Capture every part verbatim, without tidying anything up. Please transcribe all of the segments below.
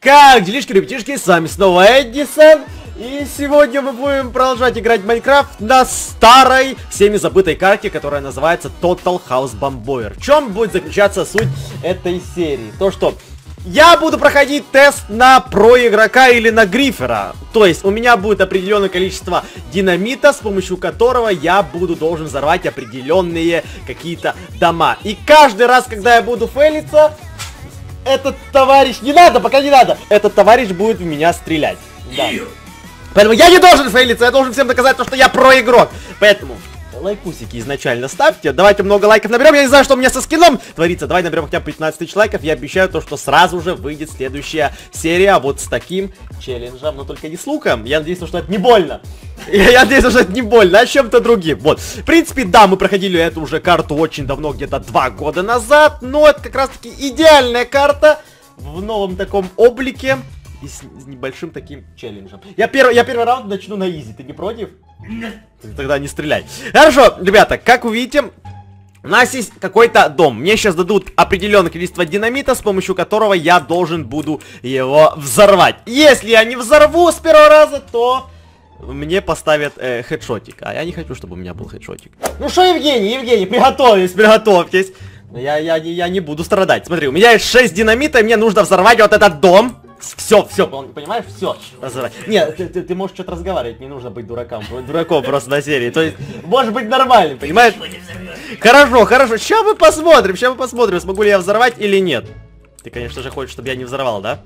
Как делишки, ребятишки, с вами снова Эдисон. И сегодня мы будем продолжать играть в Майнкрафт на старой, всеми забытой карте, которая называется Total House Bomboir. В чем будет заключаться суть этой серии? То, что я буду проходить тест на про-игрока или на грифера. То есть у меня будет определенное количество динамита, с помощью которого я буду должен взорвать определенные какие-то дома. И каждый раз, когда я буду фейлиться, этот товарищ... Не надо, пока не надо! Этот товарищ будет в меня стрелять. Да. Поэтому я не должен фейлиться, я должен всем доказать то, что я про-игрок. Поэтому лайкусики изначально ставьте. Давайте много лайков наберем. Я не знаю, что у меня со скином творится. Давай наберем хотя бы пятнадцать тысяч лайков. Я обещаю то, что сразу же выйдет следующая серия вот с таким челленджем. Но только не с луком. Я надеюсь, что это не больно. Я надеюсь, что это не больно, а чем-то другим. Вот. В принципе, да, мы проходили эту уже карту очень давно, где-то два года назад. Но это как раз-таки идеальная карта в новом таком облике. И с, с небольшим таким челленджем. Я, перв, я первый раунд начну на изи. Ты не против? Нет. Тогда не стреляй. Хорошо, ребята, как вы видите, у нас есть какой-то дом. Мне сейчас дадут определенное количество динамита, с помощью которого я должен буду его взорвать. Если я не взорву с первого раза, то мне поставят э, хедшотик. А я не хочу, чтобы у меня был хедшотик. Ну что, Евгений, Евгений, приготовьтесь, приготовьтесь. Я, я, я не буду страдать. Смотри, у меня есть шесть динамита, и мне нужно взорвать вот этот дом. Все, все, понимаешь, все. Нет, ты, ты, ты можешь что-то разговаривать, не нужно быть дураком. Дураком просто на серии. То есть, может быть нормальным, понимаешь? Хорошо, хорошо. Сейчас мы посмотрим, сейчас мы посмотрим, смогу ли я взорвать или нет. Ты, конечно же, хочешь, чтобы я не взорвал, да?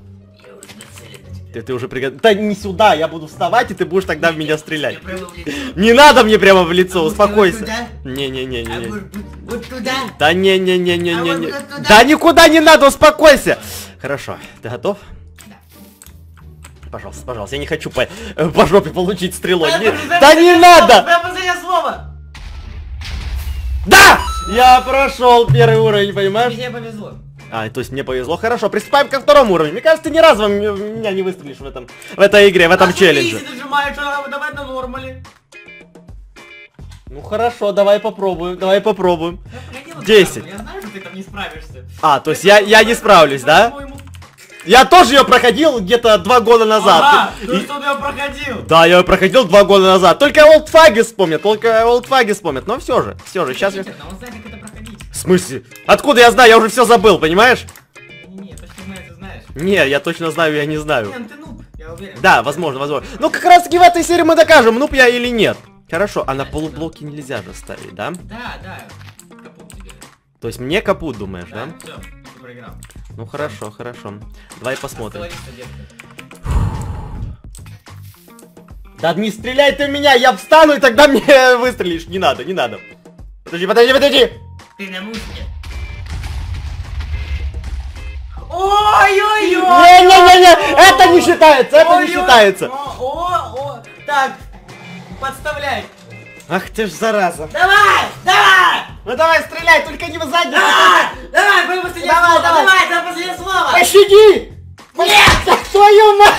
Ты, ты уже приготовил. Да не сюда, я буду вставать, и ты будешь тогда в меня стрелять. Не надо мне прямо в лицо, успокойся. Не-не-не-не. Да не-не-не-не-не. Да никуда не надо, успокойся. Хорошо, ты готов? Пожалуйста, пожалуйста, я не хочу по, по жопе получить стрелой. Не... Да не надо! Слово. Да! Я прошел первый уровень, понимаешь? Мне повезло. А, то есть мне повезло. Хорошо, приступаем ко второму уровню. Мне кажется, ты ни разу меня не выстрелишь в этом, в этой игре, в этом а челлендже. Ты нажимаешь, что давай на нормале. Ну хорошо, давай попробуем, давай попробуем. десять. Я знаю, что ты там не справишься. А, то есть я, я не справлюсь, да? Я тоже ее проходил где-то два года назад. Ага, и... ты что, ты ее проходил? Да, я ее проходил два года назад. Только олдфаги вспомнят, только олдфаги вспомнят. Но все же, все же, сейчас... Я... Он знает, как это проходить. В смысле? Откуда я знаю? Я уже все забыл, понимаешь? Не, точно знаю, ты знаешь. Не, я точно знаю, я не знаю. Не, ты нуб, я уверен. Да, возможно, возможно. Ну, как раз таки в этой серии мы докажем, нуб я или нет. Хорошо, а на полублоке нельзя же ставить, да? Да, да. Капут тебе. То есть мне капут, думаешь, да? Да, все, ты проиграл. Ну хорошо, хорошо. Давай посмотрим. Да не стреляй ты в меня, я встану, и тогда мне выстрелишь. Не надо, не надо. Подожди, подожди, подожди. Ты на мушке. Ой-ой-ой! Не-не-не-не, это не считается, это не считается. О-о-о, так, подставляй. Ах ты ж зараза. Давай, давай! Ну давай, стреляй, только не в задницу. Давай, давай, твое последнее Давай, слово, давай. давай, твое последнее слово. Пощади! Нет! Твою мать!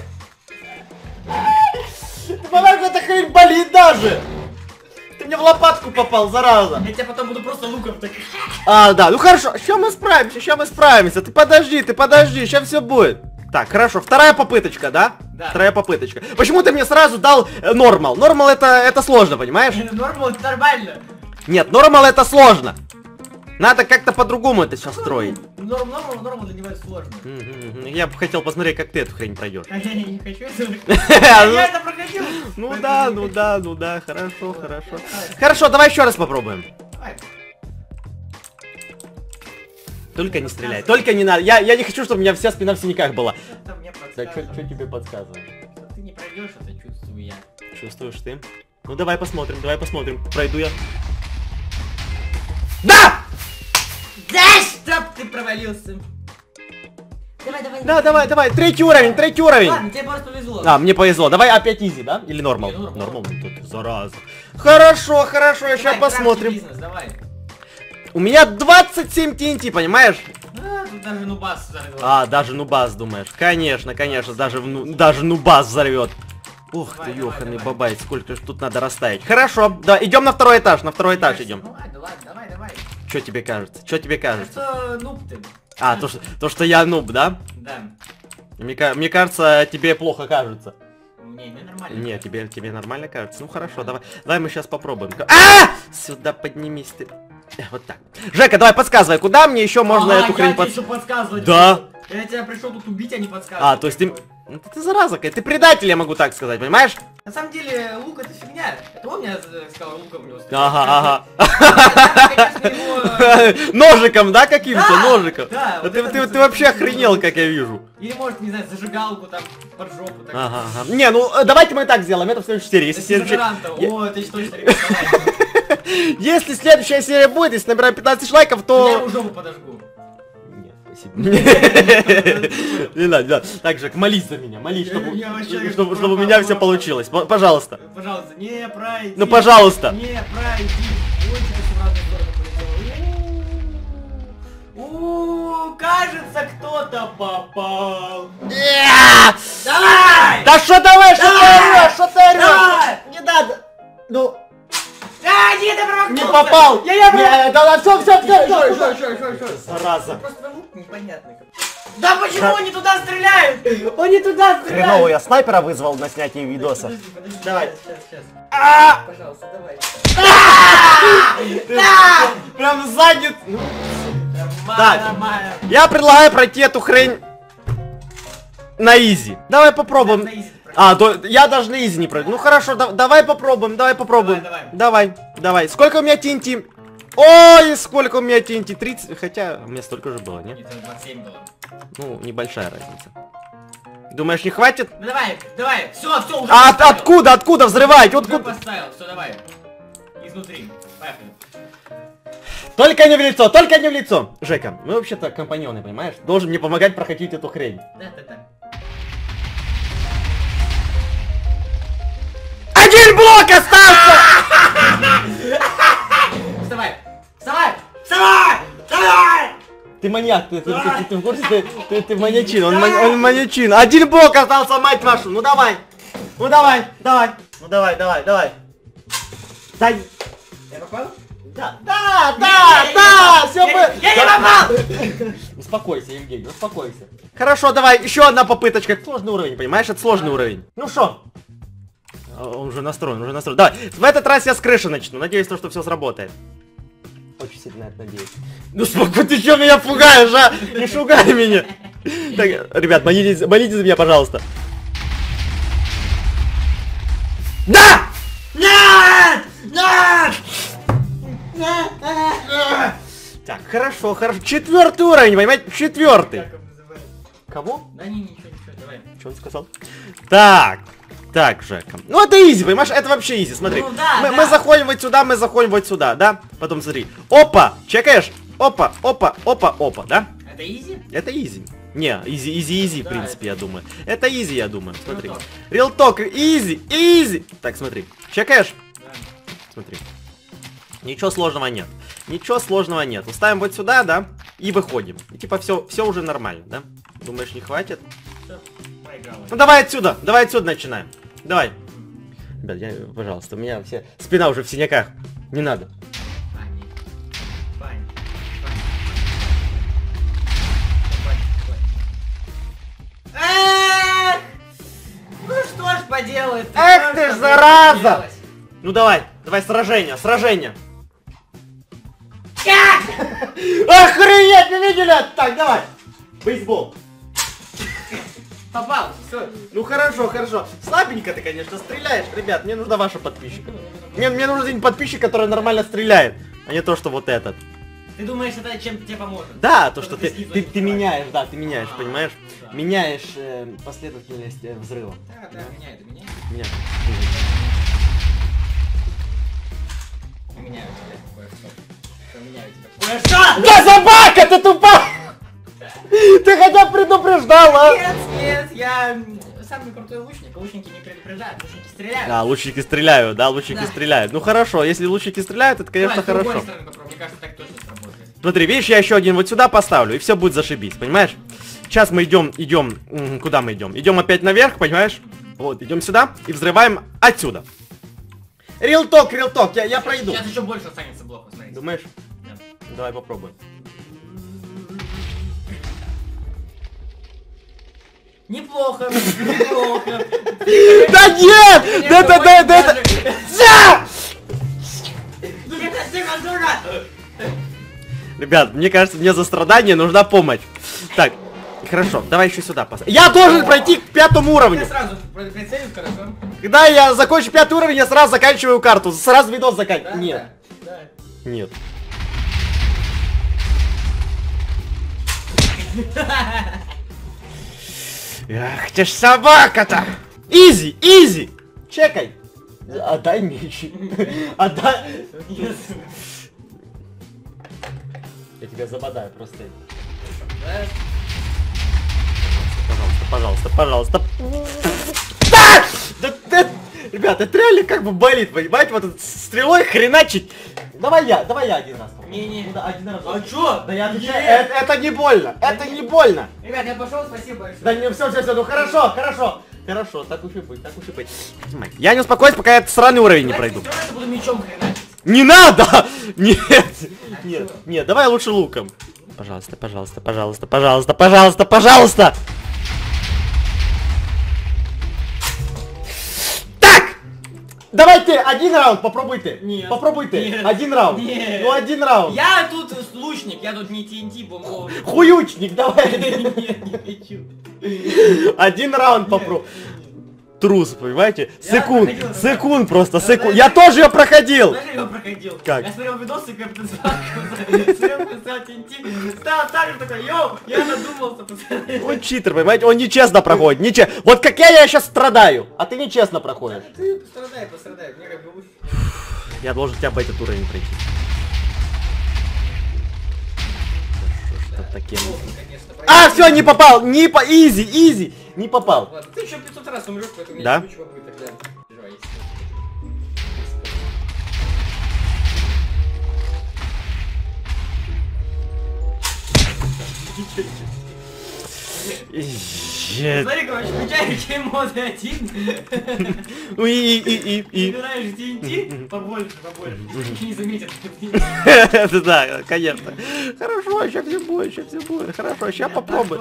Ты понимаешь, эта хрень болит даже! Ты мне в лопатку попал, зараза! Я тебя потом буду просто луком так... А, да, ну хорошо, сейчас мы справимся, сейчас мы справимся. Ты подожди, ты подожди, сейчас все будет. Так, хорошо, вторая попыточка, да? Да. Вторая попыточка. Почему ты мне сразу дал нормал? Нормал это, это сложно, понимаешь? Нормал, это нормально. Нет, нормал это сложно. Надо как-то по-другому это все строить. Норм, нормал, нормал для него сложно. Я бы хотел посмотреть, как ты эту хрень пройдешь. А я не хочу этого. Я это проходил. Ну да, ну да, ну да, хорошо, хорошо. Хорошо, давай еще раз попробуем. Давай. Только не стреляй, только не надо. Я, я не хочу, чтобы у меня вся спина в синяках была. Что мне Да что подсказывает? тебе подсказывает? Что ты не пройдешь, это чувствую я. Чувствуешь ты? Ну давай посмотрим, давай посмотрим. Пройду я. Да! Да, чтоб ты провалился. Давай, давай. Да, давай, давай. Третий уровень, третий уровень. Ладно, тебе просто повезло. А, мне повезло. Давай опять изи, да? Или нормал? Не, нормал. Нормал, тут зараза. Хорошо, хорошо, сейчас Давай, посмотрим. бизнес, давай. У меня двадцать семь ти эн ти, понимаешь? А, тут даже нубас взорвет. А, даже нубас, думаешь? Конечно, конечно, даже, ну, даже нубас взорвет. Ух Давай, ты, давай, ёханый давай. бабай, сколько ж тут надо расставить. Хорошо, да, идем на второй этаж, на второй этаж идем. Ну ладно, ладно, давай, давай. Что тебе кажется? Что тебе кажется? Что, нуб ты. А, то что, то, что я нуб, да? Да. Мне, ка- мне кажется, тебе плохо кажется. Не, не нормально. Не, тебе, тебе нормально кажется. Ну хорошо, давай. Давай мы сейчас попробуем. А! Сюда поднимись ты. Э, Вот так. Жека, давай подсказывай, куда мне еще можно Ага, эту хрень я тебе под... еще подсказывать. Да. буду. Я тебя пришел тут убить, а не подсказывать. А, то есть ты... Ну, ты, ты зараза какая, ты предатель, я могу так сказать, понимаешь? На самом деле, лук это фигня. Это он меня э, сказал, луком не успел. Ага, Я, конечно, его, э, ага. Ножиком, да, каким-то? Да, Ножиком. да, А вот ты, это ты, вот ты вообще вот- охренел, как я вижу. Или может, не знаю, зажигалку там под жопу. Так. Ага, ага. Не, ну э, давайте мы так сделаем, это в следующей серии. Если, Это следующая... дезодоранта. Я- О, это точно рекомендация. Если следующая серия будет, если набираем пятнадцать тысяч лайков, Я то... ему жопу подожгу. Нет, спасибо. Не надо, не надо. Так, Жек, молись за меня, молись, чтобы, Я вообще чтобы, чтобы у меня все получилось. П- Пожалуйста. Пожалуйста, не пройди. Ну, пожалуйста. Не пройди. Ой, что-то в разные стороны полетело. У, кажется, кто-то попал. Давай! Да что давай, что ты Давай! орешь, что ты Давай! орешь? Не надо. Ну, А, нет, я промахнулся! не попал. Я, я Не, промахнулся! да, да, все, все, все, Что, все. что, что, что, что? Зараза. Просто лук непонятный. Да почему они туда стреляют? Они туда стреляют! Хреново я снайпера вызвал на снятие видоса. Подожди, подожди. Давай. Сейчас, сейчас. А! Пожалуйста, давай. Ты прям сзади. Так. Нормально. Я предлагаю пройти эту хрень на изи. Давай попробуем. На изи пройти. А, то я даже на изи не пройду. Ну хорошо, да- давай попробуем, давай попробуем. Давай, Давай, давай. Сколько у меня ти эн ти? Ой, сколько у меня ти эн ти? тридцать, хотя у меня столько же было, не? Нет, это двадцать семь было. Ну, небольшая разница. Думаешь, не хватит? Ну давай, давай, все, все, уже А от- поставил. откуда, откуда взрывать? Уже Откуда? поставил, все, давай. Изнутри. Поехали. Только не в лицо, только не в лицо. Жека, мы вообще-то компаньоны, понимаешь? Должен мне помогать проходить эту хрень. Да, да, да. Один блок остался! Вставай! Вставай! Вставай! Вставай! Ты маньяк, ты, ты, ты, ты, ты в курсе, ты, ты, ты маньячин, он, ман- он маньячин. Один блок остался, мать вашу, ну давай. Ну давай, давай, ну давай, давай, давай. Да, Я попал? да, да, да, Не, да, я все не бы... попал! Я не попал! Успокойся, Евгений, успокойся. Хорошо, давай, еще одна попыточка. Сложный уровень, понимаешь, это сложный уровень. Ну что? Он уже настроен, уже настроен. Давай, в этот раз я с крыши начну, надеюсь, то, что все сработает. Очень сильно это надеюсь. Ну спокойно, ты что меня пугаешь, а? Не шугай меня. Так, ребят, молитесь, молитесь за меня, пожалуйста. Да! Нет! Нет! Так, хорошо, хорошо. Четвертый уровень, понимаете? Четвертый. Как его называют? Кого? Да не, ничего, ничего, давай. Что он сказал? Так. Так, Жека. Ну это изи, понимаешь? Это вообще изи, смотри. Ну да, мы, да. мы заходим вот сюда, мы заходим вот сюда, да? Потом смотри. Опа! Чекаешь? Опа, опа, опа, опа, да? Это изи? Это изи. Не, изи, изи, изи, в Да, принципе, это- я думаю. Это изи, я думаю. Смотри. talk. Real talk, изи, изи. Так, смотри. Чекаешь? Да. Смотри. Ничего сложного нет. Ничего сложного нет. Ставим вот сюда, да? И выходим. И типа все, все уже нормально, да? Думаешь, не хватит? Всё, проиграла. Ну давай отсюда, давай отсюда начинаем. Давай. Ребят, я, пожалуйста, у меня все спина уже в синяках. Не надо. Пани. Пани. Пани. Пани. Эх! Ну что ж поделать? Эх что ты ж ж, зараза! поделать? Ну давай, давай сражение, сражение. Как? Охренеть, не видели? Так, давай. Бейсбол. Попал, все. Ну хорошо, хорошо. Слабенько ты, конечно, стреляешь. Ребят, мне нужна ваша подписчика. Мне, мне нужен один подписчик, который нормально стреляет. А не то, что вот этот. Ты думаешь, это чем-то тебе поможет? Да, то, Что-то что ты, снизу ты, не ты убиваешь. меняешь, да, ты меняешь, А, понимаешь? да. Меняешь э, последовательность э, взрыва. Да, да, меняет, меняет. Меняешь. Меняю тебя кое-что. Что меняю тебя кое-что! Да собака, ты тупа! Ты хотя бы предупреждал, а? Нет, нет, я м, самый крутой лучник. Лучники не предупреждают, лучники стреляют. А, лучники стреляют, да, лучники Да. стреляют. Ну хорошо, если лучники стреляют, это, конечно, Давай, с другой хорошо. стороны попробуй. Мне кажется, так точно сработает. Смотри, видишь, я еще один вот сюда поставлю, и все будет зашибись, понимаешь? Сейчас мы идем, идем, м, куда мы идем? Идем опять наверх, понимаешь? Вот, идем сюда и взрываем отсюда. Real talk, real talk, я, я пройду. Сейчас еще больше останется блоков, смотрите. Думаешь? Да. Давай попробуем. Неплохо, неплохо. Да нет! Да, да, да, да, да! Ребят, мне кажется, мне за страдания нужна помощь. Так, хорошо, давай еще сюда поставим. Я должен пройти к пятому уровню. Я сразу прицелюсь, хорошо? Когда я закончу пятый уровень, я сразу заканчиваю карту. Сразу видос заканчиваю. Да, Нет. да, да. Нет. Ах, ты ж собака-то! Изи, изи! Чекай! Отдай меч. Отдай. Я тебя забодаю просто. Пожалуйста, пожалуйста, пожалуйста. Да! Да, да! Ребят, это реально как бы болит, понимаете? Вот этот стрелой хреначить. Давай я, давай я один раз. Не-не. Ну, да, один раз. А чё? Да я отвечаю, это, это не больно, это не больно. Ребят, я пошел, спасибо большое. Да не, все, все, все, ну хорошо, хорошо. Хорошо, так уж и быть, так уж и быть. Я не успокоюсь, пока я этот сраный уровень не пройду. Я буду мечом хреначить. Не надо! Нет! Нет, нет, давай лучше луком. Пожалуйста, пожалуйста, пожалуйста, пожалуйста, пожалуйста, пожалуйста! Так! Давай ты, один раунд, попробуй ты. Нет. Попробуй ты. Нет. Один раунд. Нет. Ну один раунд. Я тут лучник, я тут не ти эн ти бомбовый. Хуючник, давай. Нет, не хочу. Один раунд попробуй. Трус, понимаете? Я Секунд, проходил, секунд просто, да, секунд. да, Я да. тоже ее проходил. Знаешь, я его проходил? Как? Я смотрел видосы, как ты звонил, смотрел, поставил ти эн ти, стал так же такой, йоу, я надумался, пацаны. Он читер, понимаете? Он нечестно проходит. Нечестно. Вот как я, я сейчас страдаю, а ты нечестно проходишь. Ты пострадай, пострадай, мне как бы лучше. Я должен хотя бы этот уровень пройти. Что ж таким? Сложно, конечно, пройти. А, все, не попал! Не по... Изи, изи! Не попал. Ладно, ты еще пятьсот раз умрешь, поэтому Да? я не чего будет тогда. Переживай, Ещё. Смотри, короче, включаешь моды один, Ну и, и, и, и, убираешь ти эн ти, побольше, побольше, ничего не заметят. и. Да, конечно. Хорошо, сейчас все будет, сейчас все будет. Хорошо, сейчас попробуем.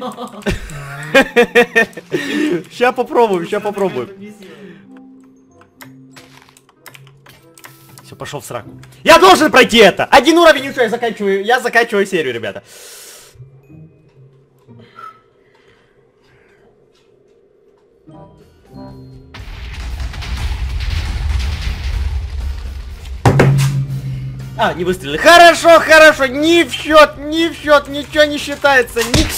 Сейчас попробуем, сейчас попробуем. Все, пошел в сраку. Я должен пройти это! Один уровень, и все, я заканчиваю, я заканчиваю серию, ребята. А, не выстрелили. Хорошо, хорошо, не в счет, не в счет, ничего не считается, ни...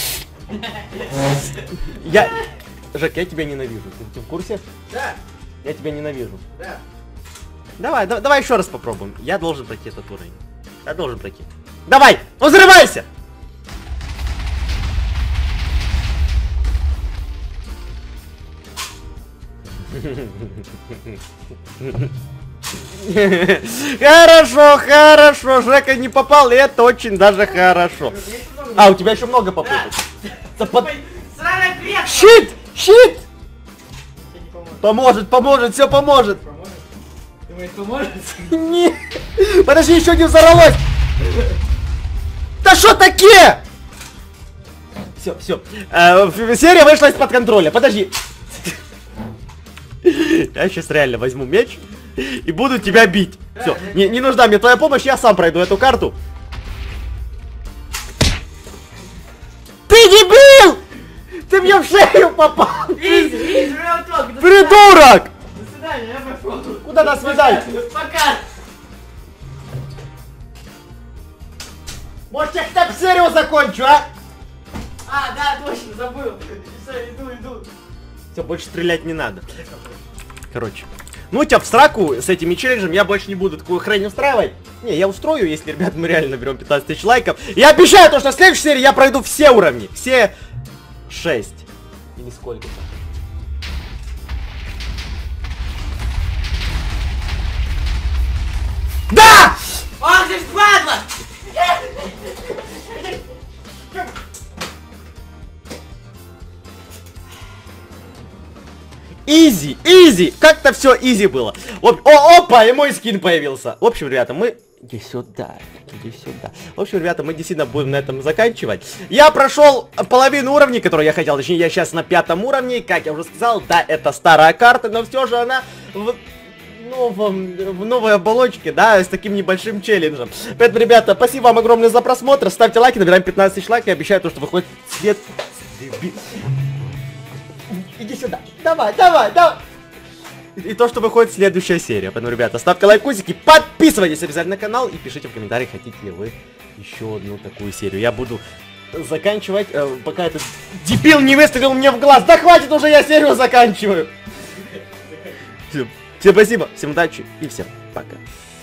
Я... Жек, я тебя ненавижу. Ты, ты в курсе? Да, Я тебя ненавижу. да. Давай, да, давай еще раз попробуем. Я должен пройти этот уровень. Я должен пройти. Давай, взрывайся! Хорошо, хорошо, Жека не попал, и это очень даже хорошо. А, у тебя еще много попыток. Да под- Сраная клетка! Щит! Щит! Тебе не поможет. Поможет, поможет, все поможет. Поможет? Думаешь, поможет? Не. Подожди, еще не взорвалось. Да что такие? Все, все. Серия вышла из-под контроля. Подожди. Я сейчас реально возьму меч и буду тебя бить. Все, не, не нужна мне твоя помощь, я сам пройду эту карту. Ты дебил! Ты мне в шею попал! Изи, изи, real talk, до Придурок! До свидания, я пошел. Куда до свидания? Пока. Может, я хотя бы серию закончу, а? А, да, точно, забыл. Все, иду, иду. Все, больше стрелять не надо. Короче. Ну, тебя в сраку с этими челленджем я больше не буду такую хрень устраивать. Не, я устрою, если, ребят, мы реально наберем пятнадцать тысяч лайков. Я обещаю, то, что в следующей серии я пройду все уровни. Все шесть. Или сколько-то. Да! Ах ты ж падла! Изи, изи! Как-то все изи было. Оп- О, опа, и мой скин появился. В общем, ребята, мы Иди сюда, иди сюда. В общем, ребята, мы действительно будем на этом заканчивать. Я прошел половину уровней, которые я хотел. Точнее, я сейчас на пятом уровне. Как я уже сказал, да, это старая карта, но все же она в новом, в новой оболочке, да, с таким небольшим челленджем. Поэтому, ребята, спасибо вам огромное за просмотр. Ставьте лайки, набираем пятнадцать тысяч лайков. Я обещаю, то, что выходит свет. Иди сюда. Давай, давай, давай. И то, что выходит следующая серия. Поэтому, ребята, ставьте лайкусики, подписывайтесь обязательно на канал и пишите в комментариях, хотите ли вы еще одну такую серию. Я буду заканчивать, э, пока этот дебил не выстрелил мне в глаз. Да хватит уже, я серию заканчиваю. Всем спасибо, всем удачи и всем пока.